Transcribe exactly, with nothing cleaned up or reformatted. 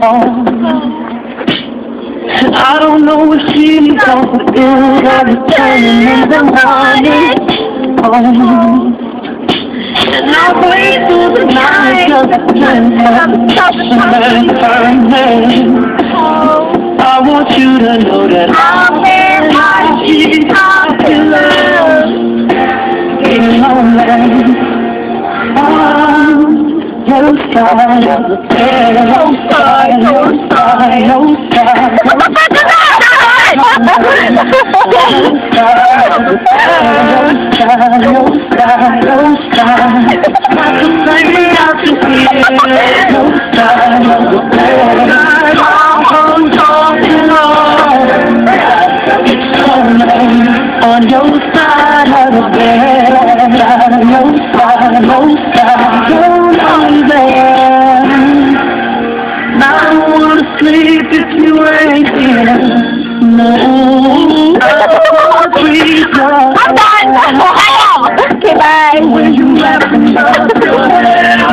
home. And I don't know if she's gonna feel or returning in the morning. Oh. And I'll wait through the night just to turn her in her hand. I want you to know that I'm in my she's popular. In lonely on your side of the bed. Your side, your side, your side, your side. On your side of the bed, on your side, your side, you're there. I don't wanna sleep if you ain't here. No, please don't. I'm done. Okay, bye. When you laugh and